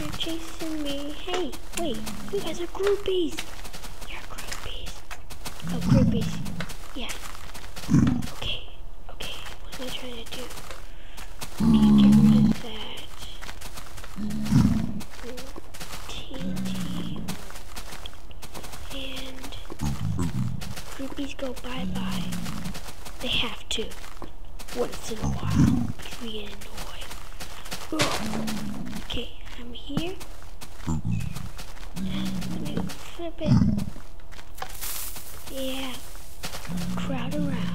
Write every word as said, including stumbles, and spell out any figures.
You're chasing me. Hey, wait. You guys are groupies. You're groupies. Oh, groupies. Yeah. Okay. Okay. What am I trying to do? Need to get rid of that. T N T. And groupies go bye-bye. They have to. Once in a while. Because we get annoyed. Okay, I'm here. Let me flip it. Yeah. Crowd around.